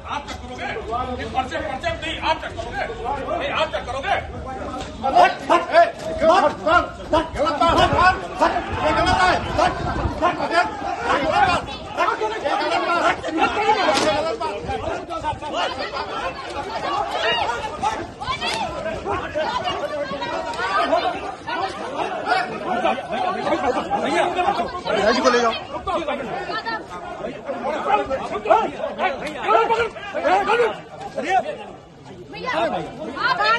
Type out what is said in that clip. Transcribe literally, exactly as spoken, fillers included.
आप चेक करोगे? पर्चे पर्चे नहीं आप चेक करोगे? नहीं आप चेक करोगे? भैया जी को ले जाओ। भैया